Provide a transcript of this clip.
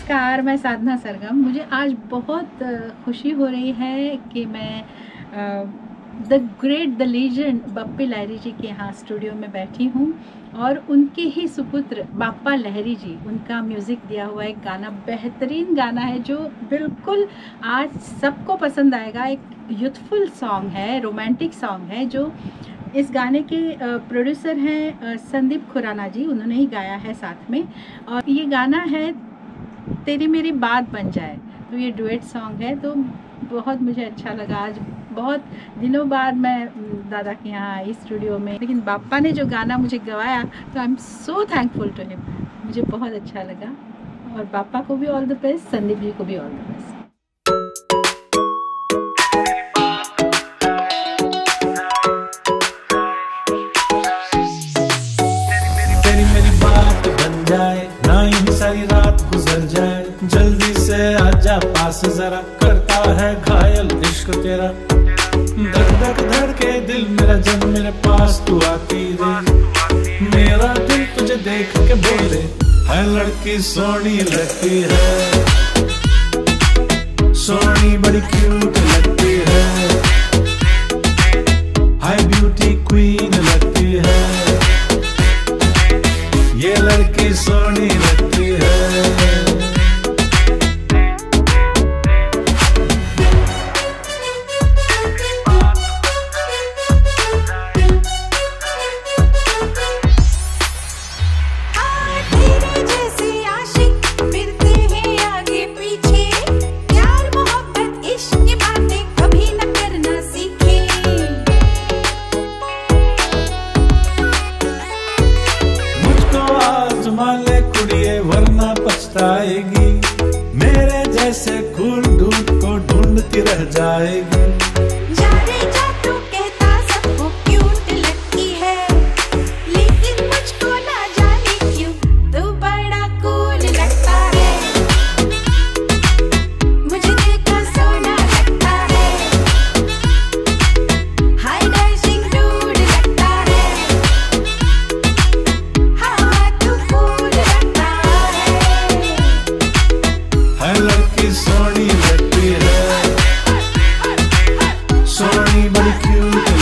नमस्कार, मैं साधना सरगम। मुझे आज बहुत खुशी हो रही है कि मैं the great the legend Bappi Lahiri ji के यहाँ स्टूडियो में बैठी हूँ और उनके ही सुपुत्र बाप्पा लहरी जी, उनका म्यूज़िक दिया हुआ एक गाना, बेहतरीन गाना है जो बिल्कुल आज सबको पसंद आएगा। एक यूथफुल सॉन्ग है, रोमांटिक सॉन्ग है। जो इस गाने के प्रोड्यूसर हैं संदीप खुराना जी, उन्होंने ही गाया है साथ में। और ये गाना है तेरी मेरी बात बन जाए, तो ये डुएट सॉन्ग है। तो बहुत मुझे अच्छा लगा। आज बहुत दिनों बाद मैं दादा के यहाँ आई स्टूडियो में, लेकिन बाप्पा ने जो गाना मुझे गवाया तो I am so thankful to him. मुझे बहुत अच्छा लगा और बाप्पा को भी all the best, Sandeep ji को भी ऑल द बेस्ट। ना यूं सारी रात गुजर जाए, जल्दी से आजा पास जरा, करता है घायल इश्क तेरा। धक धक धड़के दिल मेरा जब मेरे पास तू आती रे, मेरा दिल तुझे देख के बोले है लड़की सोनी लगती है, सोनी बड़ी क्यूट लगती है, हाई ब्यूटी क्वीन लगती है, ये लड़की सोनी लगती है। तेरे जैसे आशिक फिरते हैं आगे पीछे, प्यार मोहब्बत इश्क की बातें कभी न करना सीखे। मुझको आजमा ले कुड़िए वरना पछताएगी, मेरे जैसे खून ढूंढ को ढूंढती रह जाएगी। जा रे जा, तू कहता सबको क्यूट लगती है, लेकिन मुझको ना जाने क्यों तू बड़ा कूल लगता है। मुझे देखा सोना लगता है, हाई डैशिंग डूड लगता है, हाँ तू कूल लगता है लड़की सोनी लगती है, सोनी बड़ी क्यूट